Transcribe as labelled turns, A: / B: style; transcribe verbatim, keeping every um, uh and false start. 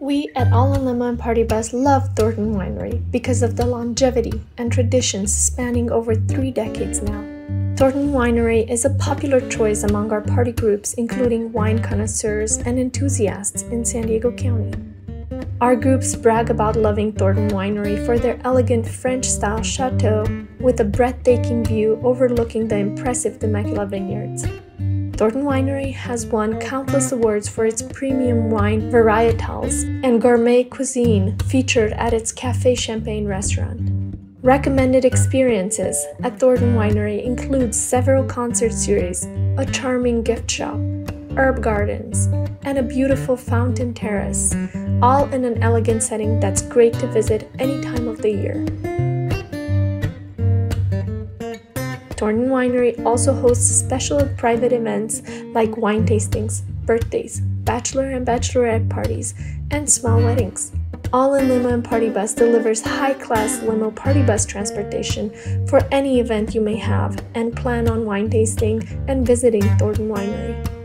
A: We at Aall Limo and Party Bus love Thornton Winery because of the longevity and traditions spanning over three decades now. Thornton Winery is a popular choice among our party groups, including wine connoisseurs and enthusiasts in San Diego County. Our groups brag about loving Thornton Winery for their elegant French-style chateau with a breathtaking view overlooking the impressive Temecula vineyards. Thornton Winery has won countless awards for its premium wine varietals and gourmet cuisine featured at its Café Champagne Restaurant. Recommended experiences at Thornton Winery include several concert series, a charming gift shop, herb gardens, and a beautiful fountain terrace, all in an elegant setting that's great to visit any time of the year. Thornton Winery also hosts special and private events like wine tastings, birthdays, bachelor and bachelorette parties, and small weddings. Aall Limo and Party Bus delivers high-class limo party bus transportation for any event you may have and plan on wine tasting and visiting Thornton Winery.